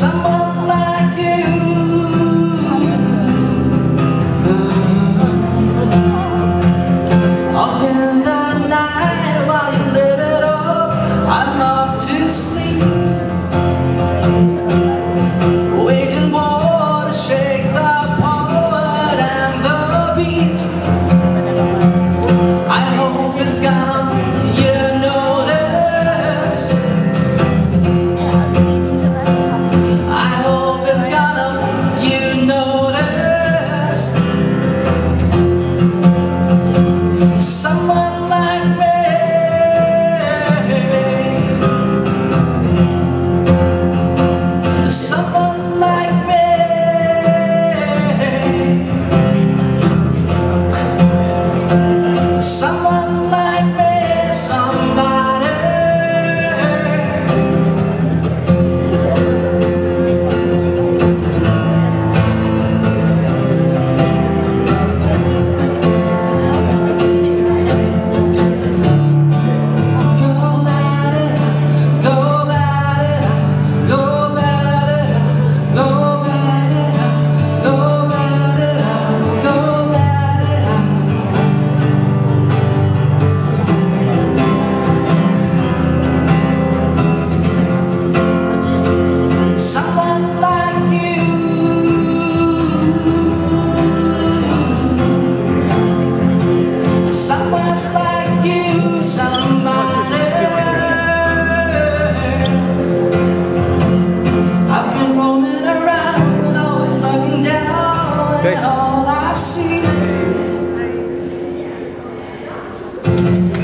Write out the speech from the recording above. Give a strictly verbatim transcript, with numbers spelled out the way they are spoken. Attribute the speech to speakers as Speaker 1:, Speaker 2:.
Speaker 1: someone like you. Off in the night while you live it up, I'm off to sleep, waging war to shake the poet and the beat. I hope it's gonna make you notice. I hope it's gonna make you notice. Someone like me, someone like me, someone like me, somebody. Someone like you, someone like you, somebody. I've been roaming around, always looking down at all I see.